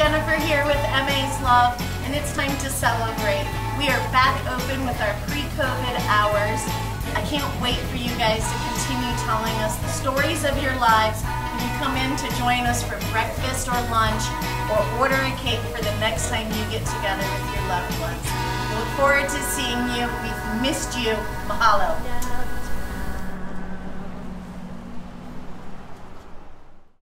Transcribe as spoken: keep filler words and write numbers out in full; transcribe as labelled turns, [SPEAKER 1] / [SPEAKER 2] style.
[SPEAKER 1] Jennifer here with Aime's Love, and it's time to celebrate. We are back open with our pre-COVID hours. I can't wait for you guys to continue telling us the stories of your lives when you come in to join us for breakfast or lunch, or order a cake for the next time you get together with your loved ones. We look forward to seeing you. We've missed you. Mahalo.